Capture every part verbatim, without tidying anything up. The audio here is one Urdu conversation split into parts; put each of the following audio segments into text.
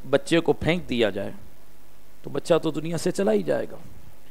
بچے کو پھینک دیا جائے تو بچہ تو دنیا سے چلا ہی جائے گا.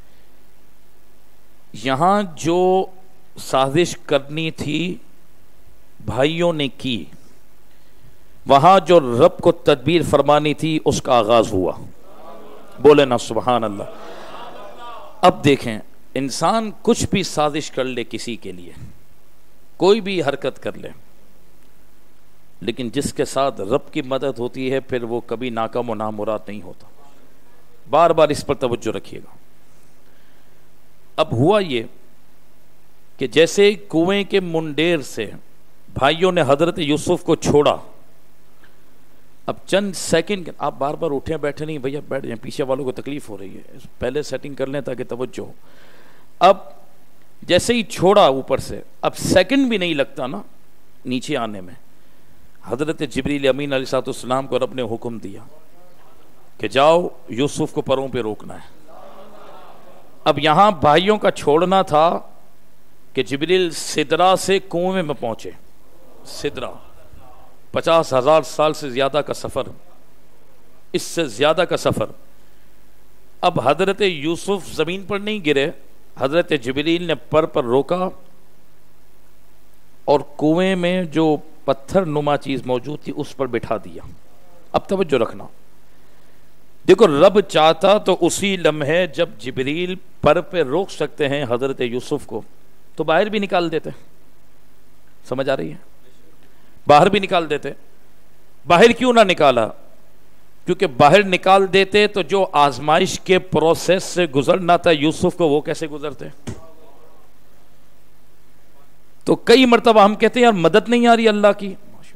یہاں جو سازش کرنی تھی بھائیوں نے کی, وہاں جو رب کو تدبیر فرمانی تھی اس کا آغاز ہوا. بولے نا سبحان اللہ. اب دیکھیں, انسان کچھ بھی سازش کر لے کسی کے لیے, کوئی بھی حرکت کر لے, لیکن جس کے ساتھ رب کی مدد ہوتی ہے پھر وہ کبھی ناکام و نامراد نہیں ہوتا. بار بار اس پر توجہ رکھیے گا. اب ہوا یہ کہ جیسے کنویں کے منڈیر سے بھائیوں نے حضرت یوسف کو چھوڑا, اب چند سیکنڈ, آپ بار بار اٹھیں بیٹھے نہیں بھیا, بیٹھ جائیں, پیچھے والوں کو تکلیف ہو رہی ہے, پہلے سیٹنگ کر لیں تاکہ توجہ ہو. اب جیسے ہی چھوڑا اوپر سے, اب سیکنڈ بھی نہیں لگتا نا نیچے آنے میں. حضرت جبریل امین علیہ الصلوۃ والسلام کو رب نے حکم دیا کہ جاؤ یوسف کو پروں پہ روکنا ہے. اب یہاں بھائیوں کا چھوڑنا تھا کہ جبریل سدرا سے کنویں میں پہنچے. سدرا پچاس ہزار سال سے زیادہ کا سفر, اس سے زیادہ کا سفر. اب حضرت یوسف زمین پر نہیں گرے, حضرت جبریل نے پر پر روکا اور کنویں میں جو پتھر نما چیز موجود تھی اس پر بٹھا دیا. اب توجہ رکھنا, دیکھو رب چاہتا تو اسی لمحے جب جبریل پر پہ روک سکتے ہیں حضرت یوسف کو تو باہر بھی نکال دیتے. سمجھ آ رہی ہے؟ باہر بھی نکال دیتے. باہر کیوں نہ نکالا؟ کیونکہ باہر نکال دیتے تو جو آزمائش کے پروسیس سے گزرنا تھا یوسف کو وہ کیسے گزرتے. تو کئی مرتبہ ہم کہتے ہیں یار مدد نہیں آ رہی اللہ کی.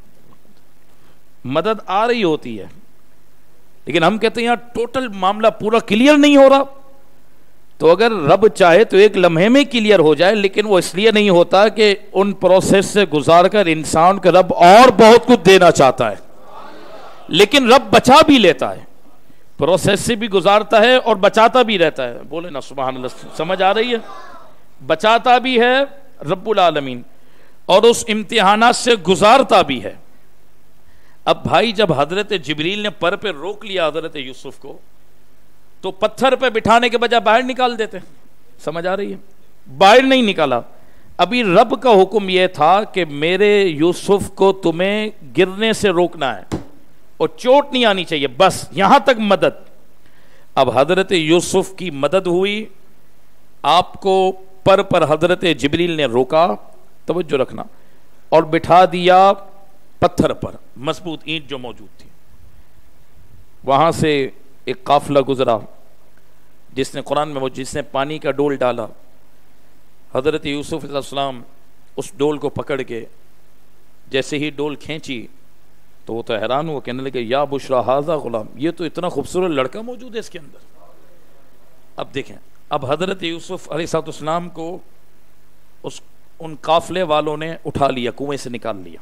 مدد آ رہی ہوتی ہے لیکن ہم کہتے ہیں یار ٹوٹل معاملہ پورا کلیئر نہیں ہو رہا. تو اگر رب چاہے تو ایک لمحے میں کلیئر ہو جائے, لیکن وہ اس لیے نہیں ہوتا کہ ان پروسیس سے گزار کر انسان کا رب اور بہت کچھ دینا چاہتا ہے, لیکن رب بچا بھی لیتا ہے, پروسیس سے بھی گزارتا ہے اور بچاتا بھی رہتا ہے. بولے نا سبحان اللہ. سمجھ آ رہی ہے؟ بچاتا بھی ہے رب العالمین اور اس امتحانات سے گزارتا بھی ہے. اب بھائی جب حضرت جبریل نے پر پہ روک لیا حضرت یوسف کو تو پتھر پہ بٹھانے کے بجائے باہر نکال دیتے. سمجھ آ رہی ہے؟ باہر نہیں نکالا. ابھی رب کا حکم یہ تھا کہ میرے یوسف کو تمہیں گرنے سے روکنا ہے اور چوٹ نہیں آنی چاہیے, بس یہاں تک مدد. اب حضرت یوسف کی مدد ہوئی, آپ کو پر پر حضرت جبریل نے روکا, توجہ رکھنا, اور بٹھا دیا پتھر پر, مضبوط اینٹ جو موجود تھی. وہاں سے ایک قافلہ گزرا جس نے قرآن میں جس نے پانی کا ڈول ڈالا. حضرت یوسف علیہ السلام اس ڈول کو پکڑ کے جیسے ہی ڈول کھینچی تو وہ تو حیران ہوا, کہنے لگے یا بشرا ھذا غلام, یہ تو اتنا خوبصورت لڑکا موجود ہے اس کے اندر. اب دیکھیں, اب حضرت یوسف علیہ السلام کو اس ان قافلے والوں نے اٹھا لیا, کنویں سے نکال لیا,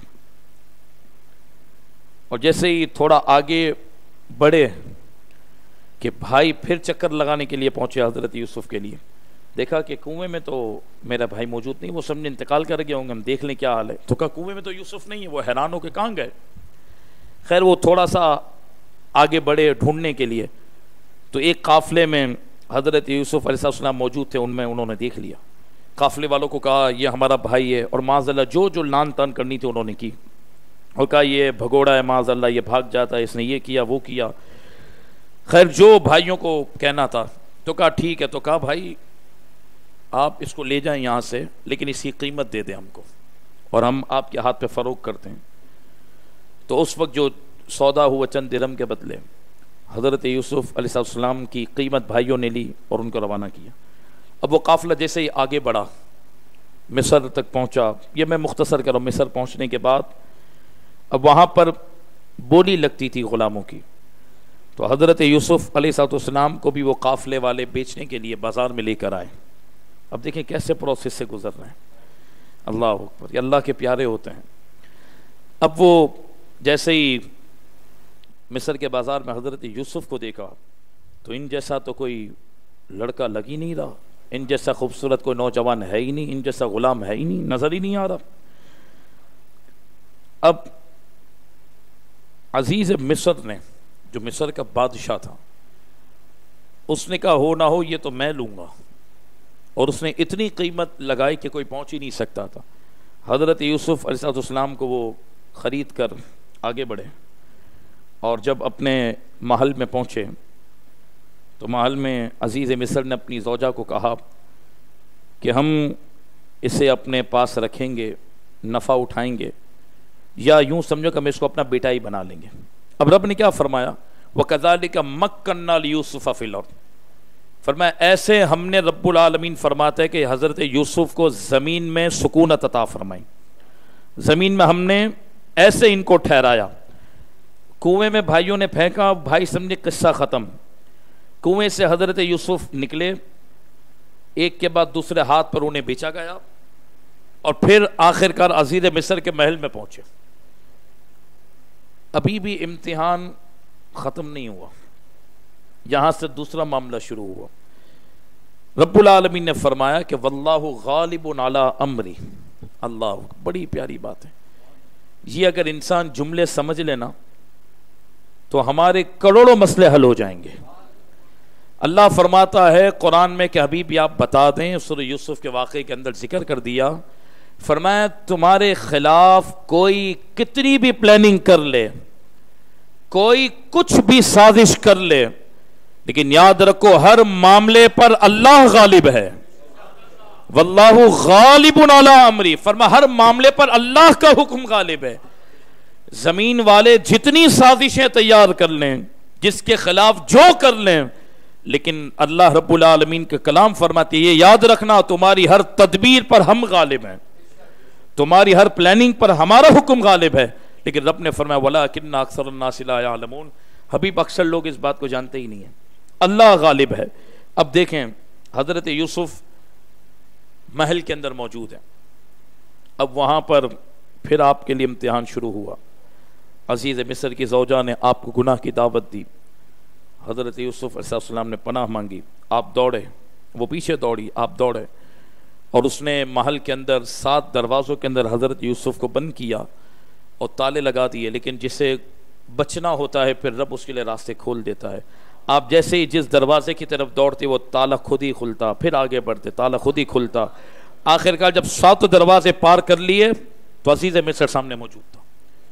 اور جیسے ہی تھوڑا آگے بڑھے کہ بھائی پھر چکر لگانے کے لیے پہنچے حضرت یوسف کے لیے, دیکھا کہ کنویں میں تو میرا بھائی موجود نہیں, وہ سب نے انتقال کر گئے ہوں گے, ہم دیکھ لیں کیا حال ہے. تو کہا کنویں میں تو یوسف نہیں ہے. وہ حیران ہو کے کہاں گئے. خیر وہ تھوڑا سا آگے بڑھے ڈھونڈنے کے لیے تو ایک قافلے میں حضرت یوسف علیہ السلام موجود تھے, ان میں انہوں نے دیکھ لیا. قافلے والوں کو کہا یہ ہمارا بھائی ہے, اور معاذ اللہ جو جو لان تان کرنی تھی انہوں نے کی, اور کہا یہ بھگوڑا ہے, معاذ اللہ یہ بھاگ جاتا ہے, اس نے یہ کیا وہ کیا. خیر جو بھائیوں کو کہنا تھا تو کہا ٹھیک ہے. تو کہا بھائی آپ اس کو لے جائیں یہاں سے, لیکن اس کی قیمت دے دیں ہم کو اور ہم آپ کے ہاتھ پہ فروخت کرتے ہیں. تو اس وقت جو سودا ہوا چند درہم کے بدلے, حضرت یوسف علیہ السلام کی قیمت بھائیوں نے لی اور ان کو روانہ کیا. اب وہ قافلہ جیسے ہی آگے بڑھا مصر تک پہنچا, یہ میں مختصر کروں, مصر پہنچنے کے بعد اب وہاں پر بولی لگتی تھی غلاموں کی, تو حضرت یوسف علیہ السلام کو بھی وہ قافلے والے بیچنے کے لیے بازار میں لے کر آئے. اب دیکھیں کیسے پروسیس سے گزر رہے ہیں. اللہ اکبر, یہ اللہ کے پیارے ہوتے ہیں. اب وہ جیسے ہی مصر کے بازار میں حضرت یوسف کو دیکھا تو ان جیسا تو کوئی لڑکا لگ ہی نہیں رہا, ان جیسا خوبصورت کوئی نوجوان ہے ہی نہیں, ان جیسا غلام ہے ہی نہیں, نظر ہی نہیں آ رہا. اب عزیز مصر نے جو مصر کا بادشاہ تھا، اس نے کہا ہو نہ ہو یہ تو میں لوں گا، اور اس نے اتنی قیمت لگائی کہ کوئی پہنچ ہی نہیں سکتا تھا۔ حضرت یوسف علیہ السلام کو وہ خرید کر آگے بڑھے، اور جب اپنے محل میں پہنچے تو محل میں عزیز مصر نے اپنی زوجہ کو کہا کہ ہم اسے اپنے پاس رکھیں گے، نفع اٹھائیں گے، یا یوں سمجھو کہ ہم اس کو اپنا بیٹا ہی بنا لیں گے۔ اب رب نے کیا فرمایا؟ وَكَذَلِكَ مَكَّنَّا لِيُوسُفَ فِي الْأَرْضِ، فرمایا ایسے ہم نے رب العالمین فرماتا ہے کہ حضرت یوسف کو زمین میں سکونت عطا فرمائی، زمین میں ہم نے ایسے ان کو ٹھہرایا۔ کنویں میں بھائیوں نے پھینکا، بھائی سمجھے قصہ ختم۔ کنویں سے حضرت یوسف نکلے، ایک کے بعد دوسرے ہاتھ پر انہیں بیچا گیا، اور پھر آخر کار عزیز مصر کے محل میں پہنچے۔ ابھی بھی امتحان ختم نہیں ہوا، یہاں سے دوسرا معاملہ شروع ہوا۔ رب العالمین نے فرمایا کہ واللہ غالب علی امری، اللہ، بڑی پیاری بات ہے یہ، اگر انسان جملے سمجھ لینا تو ہمارے کروڑوں مسئلے حل ہو جائیں گے۔ اللہ فرماتا ہے قرآن میں کہ حبیب آپ بتا دیں، سورہ یوسف کے واقعے کے اندر ذکر کر دیا، فرمایا تمہارے خلاف کوئی کتنی بھی پلاننگ کر لے، کوئی کچھ بھی سازش کر لے، لیکن یاد رکھو ہر معاملے پر اللہ غالب ہے۔ واللہ غالب علی امری، فرما ہر معاملے پر اللہ کا حکم غالب ہے۔ زمین والے جتنی سازشیں تیار کر لیں، جس کے خلاف جو کر لیں، لیکن اللہ رب العالمین کے کلام فرماتی ہے یہ یاد رکھنا تمہاری ہر تدبیر پر ہم غالب ہیں، تمہاری ہر پلاننگ پر ہمارا حکم غالب ہے۔ لیکن رب نے فرمایا وَلَٰكِنَّ أَكْثَرَ النَّاسِ لَا يَعْلَمُونَ، حبیب اکثر لوگ اس بات کو جانتے ہی نہیں ہیں، اللہ غالب ہے۔ اب دیکھیں حضرت یوسف محل کے اندر موجود ہیں، اب وہاں پر پھر آپ کے لیے امتحان شروع ہوا۔ عزیز مصر کی زوجہ نے آپ کو گناہ کی دعوت دی، حضرت یوسف علیہ السلام نے پناہ مانگی، آپ دوڑے، وہ پیچھے دوڑی، آپ دوڑے، اور اس نے محل کے اندر سات دروازوں کے اندر حضرت یوسف کو بند کیا اور تالے لگا دیے، لیکن جسے بچنا ہوتا ہے پھر رب اس کے لیے راستے کھول دیتا ہے۔ آپ جیسے ہی جس دروازے کی طرف دوڑتے وہ تالا خود ہی کھلتا، پھر آگے بڑھتے تالا خود ہی کھلتا، آخر کار جب سات دروازے پار کر لیے تو عزیز مصر سامنے موجود تھا۔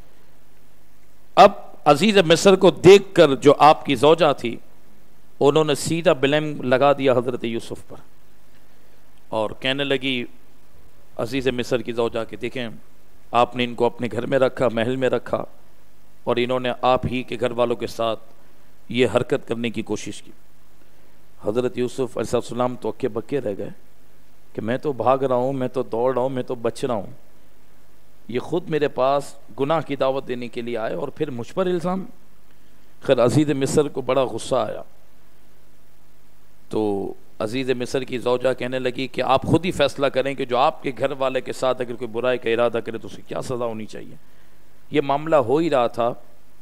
اب عزیز مصر کو دیکھ کر جو آپ کی زوجہ تھی انہوں نے سیدھا بلیم لگا دیا حضرت یوسف پر، اور کہنے لگی عزیز مصر کی زوجہ کہ دیکھیں آپ نے ان کو اپنے گھر میں رکھا، محل میں رکھا، اور انہوں نے آپ ہی کے گھر والوں کے ساتھ یہ حرکت کرنے کی کوشش کی۔ حضرت یوسف علیہ السلام تو اکے بکے رہ گئے کہ میں تو بھاگ رہا ہوں، میں تو دوڑ رہا ہوں، میں تو بچ رہا ہوں، یہ خود میرے پاس گناہ کی دعوت دینے کے لیے آئے اور پھر مجھ پر الزام۔ خیر عزیز مصر کو بڑا غصہ آیا، تو عزیز مصر کی زوجہ کہنے لگی کہ آپ خود ہی فیصلہ کریں کہ جو آپ کے گھر والے کے ساتھ اگر کوئی برائی کا ارادہ کرے تو اسے کیا سزا ہونی چاہیے۔ یہ معاملہ ہو ہی رہا تھا۔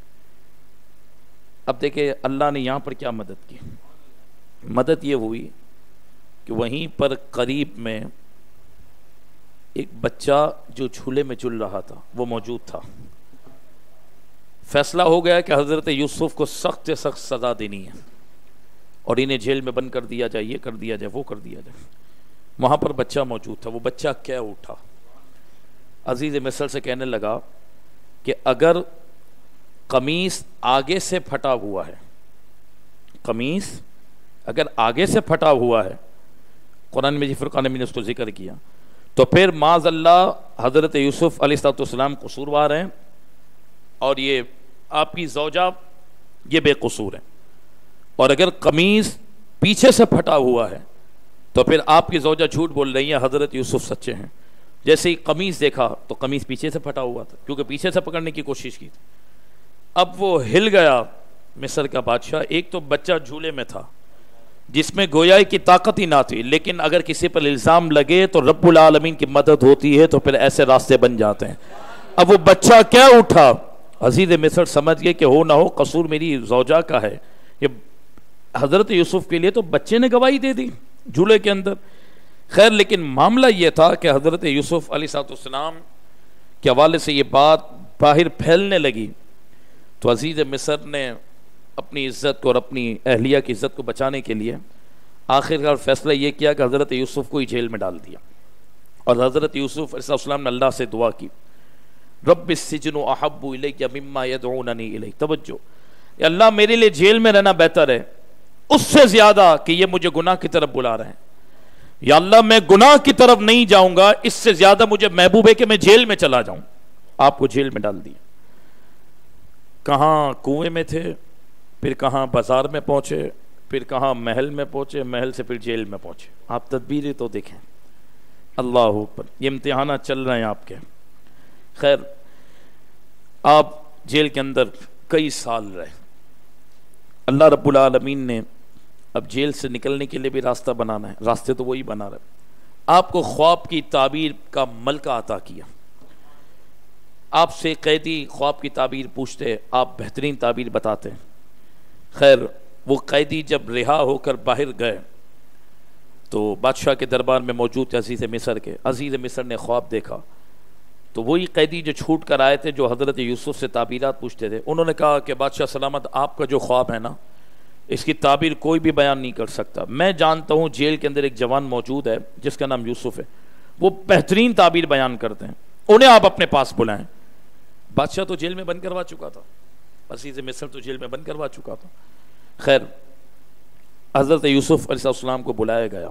اب دیکھیں اللہ نے یہاں پر کیا مدد کی، مدد یہ ہوئی کہ وہیں پر قریب میں ایک بچہ جو جھولے میں جھول رہا تھا وہ موجود تھا۔ فیصلہ ہو گیا کہ حضرت یوسف کو سخت سے سخت سزا دینی ہے اور انہیں جیل میں بند کر دیا جائے، یہ کر دیا جائے، وہ کر دیا جائے۔ وہاں پر بچہ موجود تھا، وہ بچہ کیا اٹھا، عزیز مصر سے کہنے لگا کہ اگر قمیص آگے سے پھٹا ہوا ہے، قمیص اگر آگے سے پھٹا ہوا ہے، قرآن میں فرقان میں نے اس کو ذکر کیا، تو پھر معاذ اللہ حضرت یوسف علیہ السلام قصوروار ہیں اور یہ آپ کی زوجہ یہ بے قصور ہے، اور اگر قمیص پیچھے سے پھٹا ہوا ہے تو پھر آپ کی زوجہ جھوٹ بول رہی ہیں، حضرت یوسف سچے ہیں۔ جیسے ہی قمیص دیکھا تو قمیص پیچھے سے پھٹا ہوا تھا کیونکہ پیچھے سے پکڑنے کی کوشش کی تھی۔ اب وہ ہل گیا مصر کا بادشاہ، ایک تو بچہ جھولے میں تھا جس میں گویا کی طاقت ہی نہ تھی، لیکن اگر کسی پر الزام لگے تو رب العالمین کی مدد ہوتی ہے تو پھر ایسے راستے بن جاتے ہیں۔ اب وہ بچہ کیا اٹھا، عزیز مصر سمجھ گئے کہ ہو نہ ہو قصور میری زوجہ کا ہے، یہ حضرت یوسف کے لیے تو بچے نے گواہی دے دی جھولے کے اندر۔ خیر لیکن معاملہ یہ تھا کہ حضرت یوسف علیہ السلام کے حوالے سے یہ بات باہر پھیلنے لگی تو عزیز مصر نے اپنی عزت کو اور اپنی اہلیہ کی عزت کو بچانے کے لیے آخر کار فیصلہ یہ کیا کہ حضرت یوسف کو ہی جیل میں ڈال دیا. اور حضرت یوسف علیہ السلام نے اللہ سے دعا کی, رب السجن احب الیک مما یدعوننی الیہ. توجہ, یا اللہ میرے لیے جیل میں رہنا بہتر ہے اس سے زیادہ کہ یہ مجھے گناہ کی طرف بلا رہے ہیں. یا اللہ میں گناہ کی طرف نہیں جاؤں گا, اس سے زیادہ مجھے محبوب ہے کہ میں جیل میں چلا جاؤں. آپ کو جیل میں ڈال دیا. کہاں کنویں میں تھے, پھر کہاں بازار میں پہنچے, پھر کہاں محل میں پہنچے, محل سے پھر جیل میں پہنچے. آپ تدبیریں تو دیکھیں. اللہ اکبر, یہ امتحانات چل رہے ہیں آپ کے. خیر, آپ جیل کے اندر کئی سال رہے. اللہ رب العالمین نے اب جیل سے نکلنے کے لیے بھی راستہ بنانا ہے, راستے تو وہی بنا رہے. آپ کو خواب کی تعبیر کا ملکہ عطا کیا. آپ سے قیدی خواب کی تعبیر پوچھتے, آپ بہترین تعبیر بتاتے. خیر, وہ قیدی جب رہا ہو کر باہر گئے تو بادشاہ کے دربار میں موجود تھے عزیز مصر کے. عزیز مصر نے خواب دیکھا تو وہی قیدی جو چھوٹ کر آئے تھے, جو حضرت یوسف سے تعبیرات پوچھتے تھے, انہوں نے کہا کہ بادشاہ سلامت, آپ کا جو خواب ہے نا, اس کی تعبیر کوئی بھی بیان نہیں کر سکتا. میں جانتا ہوں جیل کے اندر ایک جوان موجود ہے جس کا نام یوسف ہے, وہ بہترین تعبیر بیان کرتے ہیں, انہیں آپ اپنے پاس بلائیں. بادشاہ تو جیل میں بند کروا چکا تھا, عزیز مصر تو جیل میں بند کروا چکا تھا. خیر, حضرت یوسف علیہ السلام کو بلایا گیا.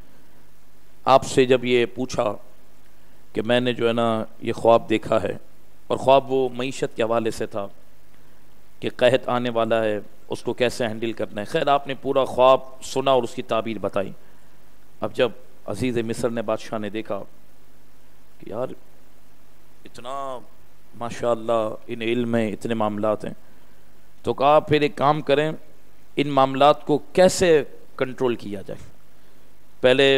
آپ سے جب یہ پوچھا کہ میں نے جو ہے نا یہ خواب دیکھا ہے, اور خواب وہ معیشت کے حوالے سے تھا کہ قحط آنے والا ہے, اس کو کیسے ہینڈل کرنا ہے. خیر, آپ نے پورا خواب سنا اور اس کی تعبیر بتائی. اب جب عزیز مصر نے, بادشاہ نے دیکھا کہ یار اتنا ماشاء اللہ ان علم میں اتنے معاملات ہیں, تو کہا پھر ایک کام کریں, ان معاملات کو کیسے کنٹرول کیا جائے. پہلے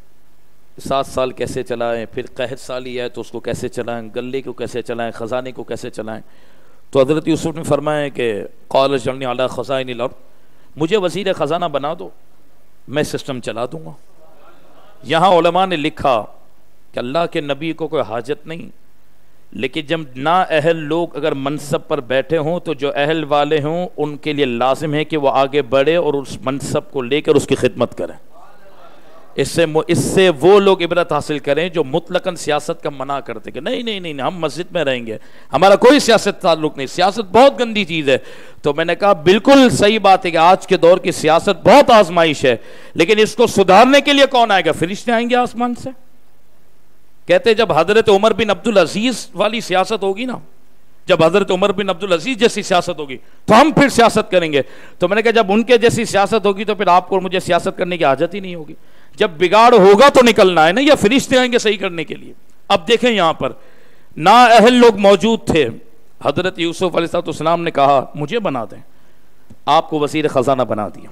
سات سال کیسے چلائیں, پھر قحط سالی ہے تو اس کو کیسے چلائیں, غلے کو کیسے چلائیں, خزانے کو کیسے چلائیں. تو حضرت یوسف نے فرمایا کہ قال اجعلنی علی خزائن الارض, مجھے وزیر خزانہ بنا دو, میں سسٹم چلا دوں گا. یہاں علماء نے لکھا کہ اللہ کے نبی کو کوئی حاجت نہیں, لیکن جب نا اہل لوگ اگر منصب پر بیٹھے ہوں تو جو اہل والے ہوں ان کے لیے لازم ہے کہ وہ آگے بڑھے اور اس منصب کو لے کر اس کی خدمت کریں. اس سے اس سے وہ لوگ عبرت حاصل کریں جو مطلقاً سیاست کا منع کرتے کہ نہیں نہیں نہیں ہم مسجد میں رہیں گے, ہمارا کوئی سیاست تعلق نہیں, سیاست بہت گندی چیز ہے. تو میں نے کہا بالکل صحیح بات ہے کہ آج کے دور کی سیاست بہت آزمائش ہے, لیکن اس کو سدھارنے کے لیے کون آئے گا؟ فرشتے آئیں گے آسمان سے. کہتے جب حضرت عمر بن عبدالعزیز والی سیاست ہوگی نا, جب حضرت عمر بن عبدالعزیز جیسی سیاست ہوگی تو ہم پھر سیاست کریں گے. تو میں نے کہا جب ان کے جیسی سیاست ہوگی تو پھر آپ کو مجھے سیاست کرنے کی حاجت ہی نہیں ہوگی. جب بگاڑ ہوگا تو نکلنا ہے نا, یا فرشتے آئیں گے صحیح کرنے کے لیے. اب دیکھیں یہاں پر نا اہل لوگ موجود تھے. حضرت یوسف علیہ السلام نے کہا مجھے بنا دیں, آپ کو وزیر خزانہ بنا دیا.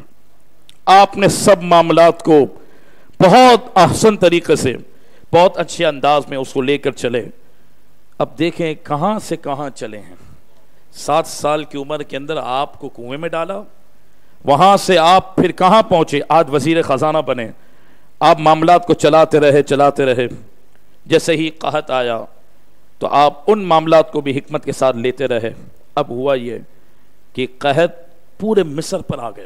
آپ نے سب معاملات کو بہت احسن طریقے سے, بہت اچھے انداز میں اس کو لے کر چلے. اب دیکھیں کہاں سے کہاں چلے ہیں. سات سال کی عمر کے اندر آپ کو کنویں میں ڈالا, وہاں سے آپ پھر کہاں پہنچے, آج وزیر خزانہ بنے. آپ معاملات کو چلاتے رہے چلاتے رہے جیسے ہی قحط آیا تو آپ ان معاملات کو بھی حکمت کے ساتھ لیتے رہے. اب ہوا یہ کہ قحط پورے مصر پر آ گیا,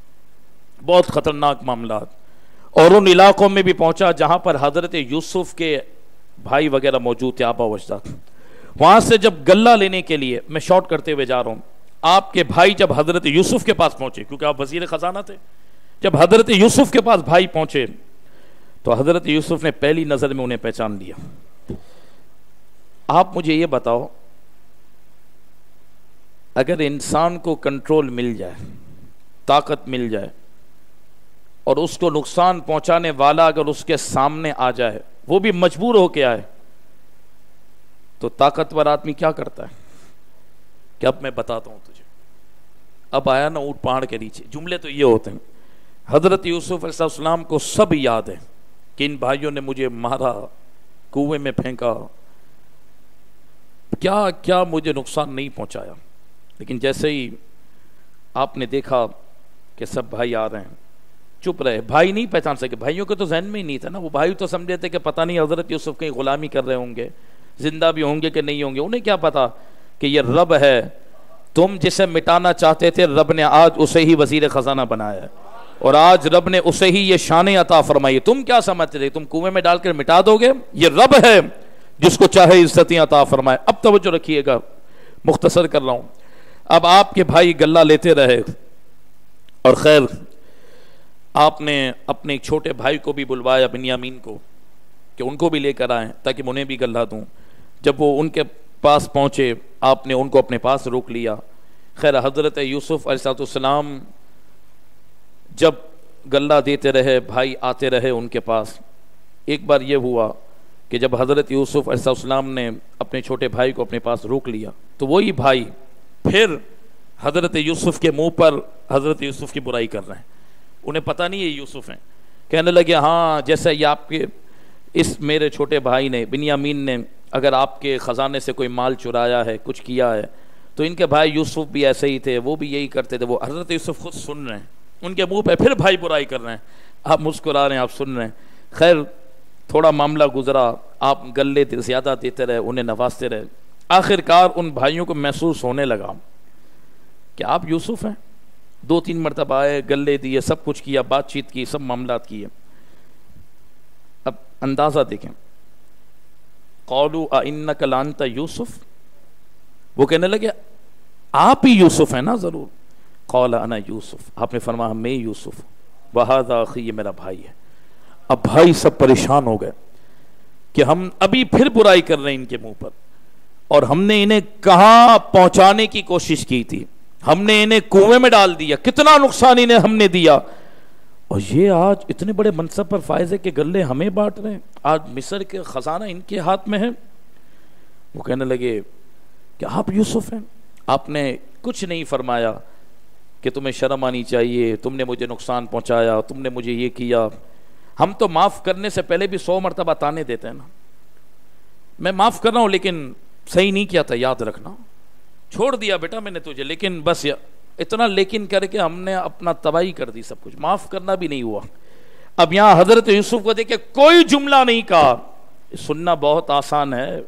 بہت خطرناک معاملات, اور ان علاقوں میں بھی پہنچا جہاں پر حضرت یوسف کے بھائی وغیرہ موجود تھے, آبا و اجداد. وہاں سے جب غلہ لینے کے لیے, میں شارٹ کرتے ہوئے جا رہا ہوں, آپ کے بھائی جب حضرت یوسف کے پاس پہنچے, کیونکہ آپ وزیر خزانہ تھے, جب حضرت یوسف کے پاس بھائی پہنچے تو حضرت یوسف نے پہلی نظر میں انہیں پہچان لیا. آپ مجھے یہ بتاؤ, اگر انسان کو کنٹرول مل جائے, طاقت مل جائے, اور اس کو نقصان پہنچانے والا اگر اس کے سامنے آ جائے, وہ بھی مجبور ہو کے آئے, تو طاقتور آدمی کیا کرتا ہے کہ اب میں بتاتا ہوں تجھے. اب آیا نا اونٹ پہاڑ کے نیچے. جملے تو یہ ہوتے ہیں. حضرت یوسف علیہ السلام کو سب یاد ہے کہ ان بھائیوں نے مجھے مارا, کنویں میں پھینکا, کیا کیا مجھے نقصان نہیں پہنچایا. لیکن جیسے ہی آپ نے دیکھا کہ سب بھائی آ رہے ہیں, چپ رہے. بھائی نہیں پہچان سکے, بھائیوں کے تو ذہن میں ہی نہیں تھا نا. وہ بھائی تو سمجھے تھے کہ پتہ نہیں حضرت یوسف کہیں غلامی کر رہے ہوں گے, زندہ بھی ہوں گے کہ نہیں ہوں گے. انہیں کیا پتا کہ یہ رب ہے تم جسے مٹانا چاہتے تھے رب نے آج اسے ہی وزیر خزانہ بنایا ہے، اور آج رب نے اسے ہی یہ شان عطا فرمائی. تم کیا سمجھتے تھے تم کنویں میں ڈال کر مٹا دو گے؟ یہ رب ہے جس کو چاہے عزتیں عطا فرمائے. اب توجہ رکھیے گا، مختصر کر رہا ہوں. اب آپ کے بھائی گلہ لیتے رہے، اور خیر آپ نے اپنے ایک چھوٹے بھائی کو بھی بلوایا بنیامین کو کہ ان کو بھی لے کر آئیں تاکہ انہیں بھی گلہ دوں. جب وہ ان کے پاس پہنچے آپ نے ان کو اپنے پاس روک لیا. خیر حضرت یوسف علیہ السلام جب گلہ دیتے رہے، بھائی آتے رہے ان کے پاس. ایک بار یہ ہوا کہ جب حضرت یوسف علیہ السلام نے اپنے چھوٹے بھائی کو اپنے پاس روک لیا تو وہی بھائی پھر حضرت یوسف کے منہ پر حضرت یوسف کی برائی کر رہے ہیں. انہیں پتہ نہیں یہ یوسف ہیں. کہنے لگے ہاں جیسے یہ آپ کے اس میرے چھوٹے بھائی نے بنیامین نے اگر آپ کے خزانے سے کوئی مال چرایا ہے، کچھ کیا ہے، تو ان کے بھائی یوسف بھی ایسے ہی تھے، وہ بھی یہی کرتے تھے. وہ حضرت یوسف خود سن رہے ہیں، ان کے منہ پہ پھر بھائی برائی کر رہے ہیں. آپ مسکرا رہے ہیں، آپ سن رہے ہیں. خیر تھوڑا معاملہ گزرا، آپ گلے زیادہ دیتے رہے، انہیں نوازتے رہے. آخر کار ان بھائیوں کو محسوس ہونے لگا کہ آپ یوسف ہیں. دو تین مرتبہ آئے، گلے دیے، سب کچھ کیا، بات چیت کی، سب معاملات کیے. اب اندازہ دیکھیں، قالوا اِنَّكَ لَأَنْتَ یوسف، وہ کہنے لگے آپ ہی یوسف ہیں نا ضرور. قال انا یوسف، آپ نے فرمایا میں یوسف. وَهَذَا أَخِي، یہ میرا بھائی ہے. اب بھائی سب پریشان ہو گئے کہ ہم ابھی پھر برائی کر رہے ہیں ان کے منہ پر، اور ہم نے انہیں کہاں پہنچانے کی کوشش کی تھی، ہم نے انہیں کنویں میں ڈال دیا، کتنا نقصان انہیں ہم نے دیا، اور یہ آج اتنے بڑے منصب پر فائز ہے کہ گلے ہمیں بانٹ رہے ہیں. آج مصر کے خزانہ ان کے ہاتھ میں ہے. وہ کہنے لگے کہ آپ یوسف ہیں. آپ نے کچھ نہیں فرمایا کہ تمہیں شرم آنی چاہیے، تم نے مجھے نقصان پہنچایا، تم نے مجھے یہ کیا. ہم تو معاف کرنے سے پہلے بھی سو مرتبہ تانے دیتے ہیں نا، میں معاف کر رہا ہوں لیکن صحیح نہیں کیا تھا، یاد رکھنا، چھوڑ دیا بیٹا میں نے تجھے، لیکن بس اتنا لیکن کر کے ہم نے اپنا تباہی کر دی سب کچھ، معاف کرنا بھی نہیں ہوا. اب یہاں حضرت یوسف کو دیکھے کوئی جملہ نہیں کہا. سننا بہت آسان ہے،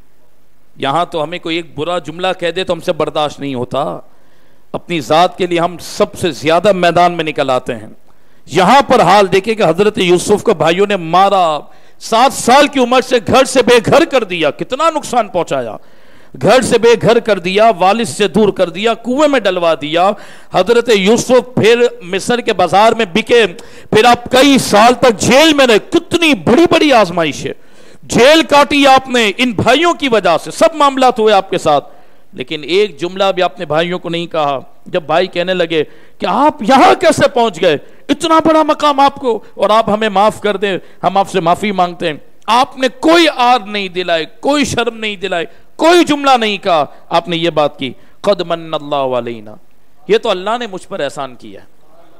یہاں تو ہمیں کوئی ایک برا جملہ کہہ دے تو ہم سے برداشت نہیں ہوتا. اپنی ذات کے لیے ہم سب سے زیادہ میدان میں نکل آتے ہیں. یہاں پر حال دیکھیں کہ حضرت یوسف کو بھائیوں نے مارا، سات سال کی عمر سے گھر سے بے گھر کر دیا، کتنا نقصان پہنچایا، گھر سے بے گھر کر دیا، والد سے دور کر دیا، کنویں میں ڈلوا دیا. حضرت یوسف پھر مصر کے بازار میں بکے، پھر آپ کئی سال تک جیل میں رہے. کتنی بڑی بڑی آزمائش ہے، جیل کاٹی آپ نے ان بھائیوں کی وجہ سے، سب معاملات ہوئے آپ کے ساتھ، لیکن ایک جملہ بھی آپ نے بھائیوں کو نہیں کہا. جب بھائی کہنے لگے کہ آپ یہاں کیسے پہنچ گئے، اتنا بڑا مقام آپ کو، اور آپ ہمیں معاف کر دیں، ہم آپ سے معافی مانگتے ہیں. آپ نے کوئی آر نہیں دلائے، کوئی شرم نہیں دلائی، کوئی جملہ نہیں کہا. آپ نے یہ بات کی، قد من اللہ علینا، یہ تو اللہ نے مجھ پر احسان کیا ہے،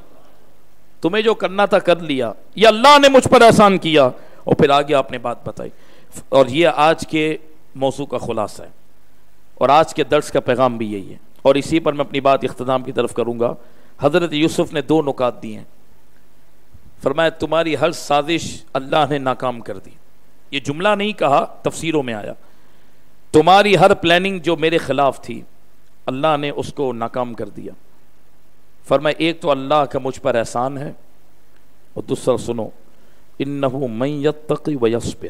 تمہیں جو کرنا تھا کر لیا، یہ اللہ نے مجھ پر احسان کیا. اور پھر آگے آپ نے بات بتائی، اور یہ آج کے موضوع کا خلاصہ ہے، اور آج کے درس کا پیغام بھی یہی ہے، اور اسی پر میں اپنی بات اختتام کی طرف کروں گا. حضرت یوسف نے دو نکات دیے ہیں. فرمایا تمہاری ہر سازش اللہ نے ناکام کر دی. یہ جملہ نہیں کہا، تفسیروں میں آیا، تمہاری ہر پلاننگ جو میرے خلاف تھی اللہ نے اس کو ناکام کر دیا. فرمایا ایک تو اللہ کا مجھ پر احسان ہے، اور دوسرا سنو، انہ من یتقی ویصبر،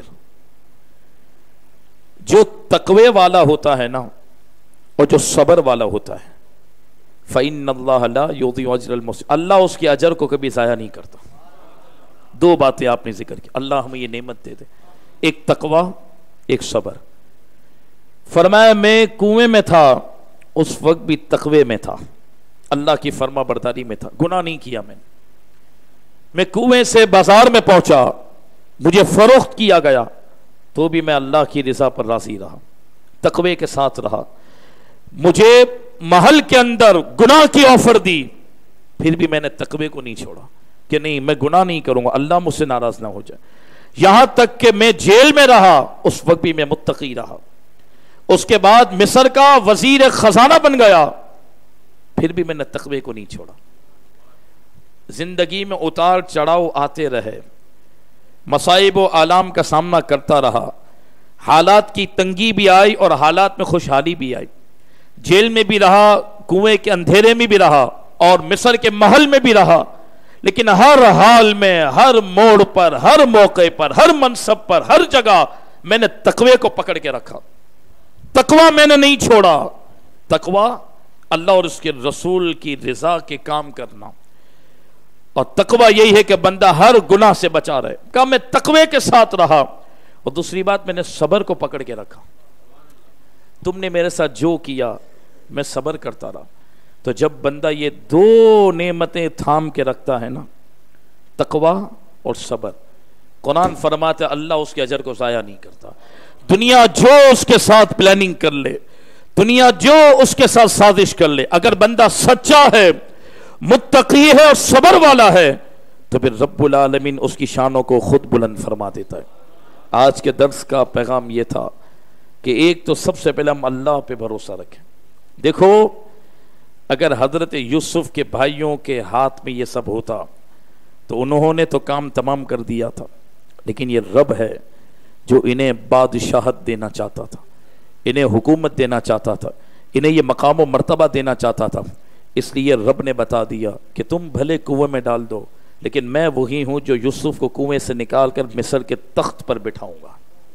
جو تقوی والا ہوتا ہے نا اور جو صبر والا ہوتا ہے، فإن اللہ لا یضیع اجر المحسنین، اللہ اس کے اجر کو کبھی ضائع نہیں کرتا. دو باتیں آپ نے ذکر کی، اللہ ہمیں یہ نعمت دے دے، ایک تقوی، ایک صبر. فرمایا میں کنویں میں تھا اس وقت بھی تقوی میں تھا، اللہ کی فرما برداری میں تھا، گناہ نہیں کیا میں نے. میں کنویں سے بازار میں پہنچا، مجھے فروخت کیا گیا، تو بھی میں اللہ کی رضا پر راضی رہا، تقوی کے ساتھ رہا. مجھے محل کے اندر گناہ کی آفر دی، پھر بھی میں نے تقوی کو نہیں چھوڑا کہ نہیں میں گناہ نہیں کروں گا، اللہ مجھ سے ناراض نہ ہو جائے. یہاں تک کہ میں جیل میں رہا اس وقت بھی میں متقی رہا. اس کے بعد مصر کا وزیر خزانہ بن گیا، پھر بھی میں نے تقوی کو نہیں چھوڑا. زندگی میں اتار چڑھاؤ آتے رہے، مصائب و آلام کا سامنا کرتا رہا، حالات کی تنگی بھی آئی اور حالات میں خوشحالی بھی آئی. جیل میں بھی رہا، کنویں کے اندھیرے میں بھی رہا اور مصر کے محل میں بھی رہا، لیکن ہر حال میں، ہر موڑ پر، ہر موقع پر، ہر منصب پر، ہر جگہ میں نے تقوی کو پکڑ کے رکھا. تقوی میں نے نہیں چھوڑا. تقوی اللہ اور اس کے رسول کی رضا کے کام کرنا، اور تقوی یہی ہے کہ بندہ ہر گناہ سے بچا رہے. کہا میں تقوی کے ساتھ رہا. اور دوسری بات، میں نے صبر کو پکڑ کے رکھا. تم نے میرے ساتھ جو کیا میں صبر کرتا رہا. تو جب بندہ یہ دو نعمتیں تھام کے رکھتا ہے نا، تقوی اور صبر، قرآن فرماتا ہے اللہ اس کے اجر کو ضائع نہیں کرتا. دنیا جو اس کے ساتھ پلاننگ کر لے، دنیا جو اس کے ساتھ سازش کر لے، اگر بندہ سچا ہے، متقی ہے اور صبر والا ہے، تو پھر رب العالمین اس کی شانوں کو خود بلند فرما دیتا ہے. آج کے درس کا پیغام یہ تھا کہ ایک تو سب سے پہلے ہم اللہ پہ بھروسہ رکھیں. دیکھو اگر حضرت یوسف کے بھائیوں کے ہاتھ میں یہ سب ہوتا تو انہوں نے تو کام تمام کر دیا تھا، لیکن یہ رب ہے جو انہیں بادشاہت دینا چاہتا تھا، انہیں حکومت دینا چاہتا تھا، انہیں یہ مقام و مرتبہ دینا چاہتا تھا. اس لیے رب نے بتا دیا کہ تم بھلے کنویں میں ڈال دو، لیکن میں وہی ہوں جو یوسف کو کنویں سے نکال کر مصر کے تخت پر بٹھاؤں گا.